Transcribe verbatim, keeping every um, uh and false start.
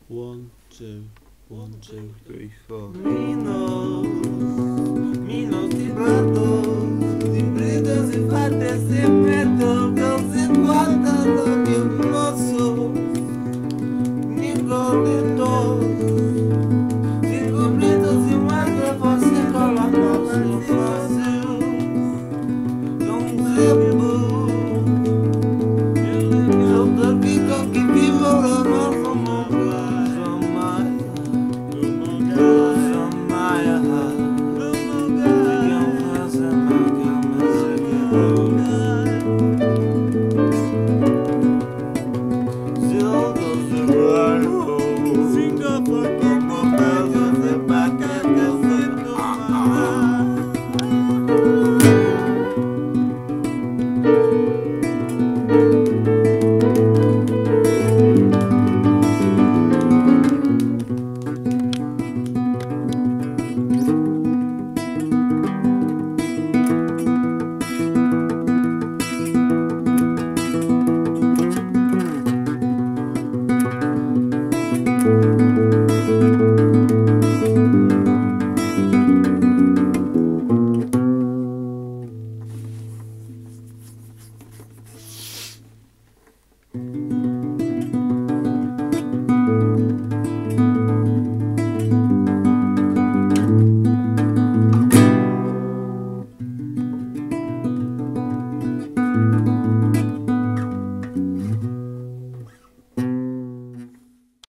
One, two, one, two, three, four. Minos, minos de pratos, de pretos e fatas sem medo, que se guarda lo que moço, ninguém de nós.